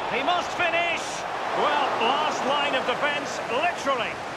He must finish. Well, last line of defence, literally.